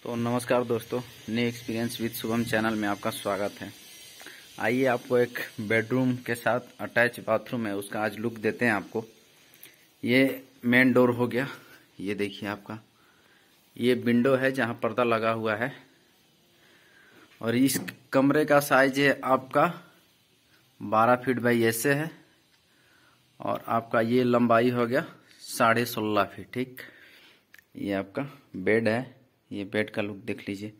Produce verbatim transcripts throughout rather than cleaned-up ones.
तो नमस्कार दोस्तों, new experience with Shubham channel में आपका स्वागत है। आइए आपको एक बेडरूम के साथ अटैच बाथरूम है उसका आज लुक देते हैं आपको। ये मेन डोर हो गया, ये देखिए आपका ये विंडो है जहां पर्दा लगा हुआ है। और इस कमरे का साइज है आपका बारह फीट बाई ऐसे है और आपका ये लंबाई हो गया साढ़े सोलह फीट। ठीक, ये आपका बेड है। ये बेड का लुक देख लीजिए।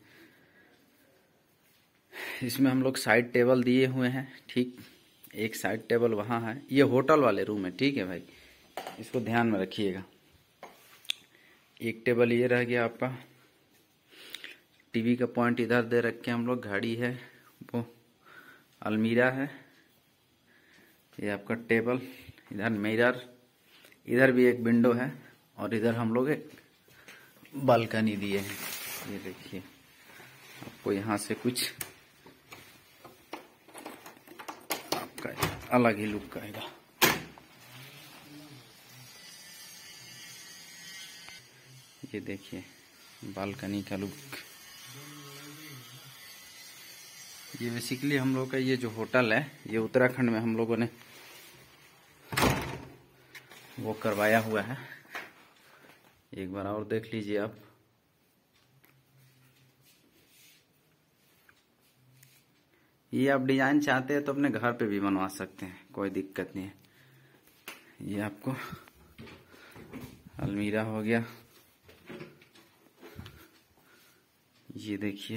इसमें हम लोग साइड टेबल दिए हुए हैं। ठीक, एक साइड टेबल वहाँ है। ये होटल वाले रूम है, ठीक है भाई, इसको ध्यान में रखिएगा। एक टेबल ये रह गया आपका। टीवी का पॉइंट इधर दे रखे हम लोग। घड़ी है, वो अलमीरा है। ये आपका टेबल, इधर मिरर, इधर भी एक विंडो है और इधर हम लोग एक बालकनी दिए हैं। ये देखिए आपको यहाँ से कुछ आपका अलग ही लुक आएगा। ये देखिए बालकनी का लुक। ये बेसिकली हम लोग का ये जो होटल है ये उत्तराखंड में हम लोगों ने वो करवाया हुआ है। एक बार और देख लीजिए आप। ये आप डिजाइन चाहते हैं तो अपने घर पे भी बनवा सकते हैं, कोई दिक्कत नहीं है। ये आपको अलमीरा हो गया। ये देखिए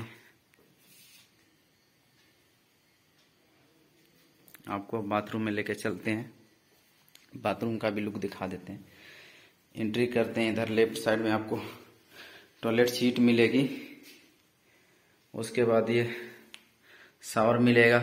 आपको बाथरूम में लेके चलते हैं, बाथरूम का भी लुक दिखा देते हैं। एंट्री करते हैं, इधर लेफ्ट साइड में आपको टॉयलेट सीट मिलेगी। उसके बाद ये शावर मिलेगा।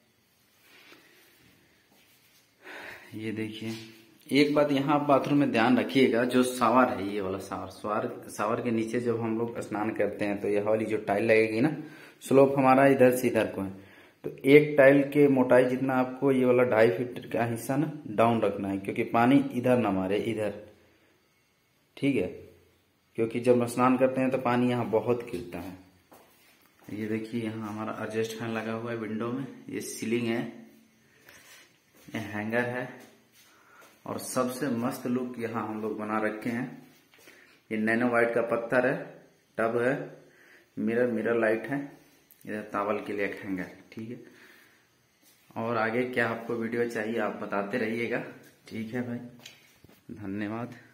ये देखिए एक बात यहाँ आप बाथरूम में ध्यान रखिएगा, जो शावर है ये वाला शावर शावर शावर के नीचे जब हम लोग स्नान करते हैं तो यह वाली जो टाइल लगेगी ना, स्लोप हमारा इधर से इधर को है, तो एक टाइल के मोटाई जितना आपको ये वाला ढाई फीट का हिस्सा ना डाउन रखना है, क्योंकि पानी इधर ना मारे इधर। ठीक है, क्योंकि जब स्नान करते हैं तो पानी यहाँ बहुत गिरता है। ये देखिए यहाँ हमारा एडजस्ट फैन लगा हुआ है विंडो में। ये सीलिंग है, ये हैंगर है और सबसे मस्त लुक यहाँ हम लोग बना रखे हैं। ये नैनो वाइट का पत्थर है, टब है, मिरर मिरर लाइट है, इधर तावल के लिए एक हैंगर है। ठीक है, और आगे क्या आपको वीडियो चाहिए आप बताते रहिएगा। ठीक है भाई, धन्यवाद।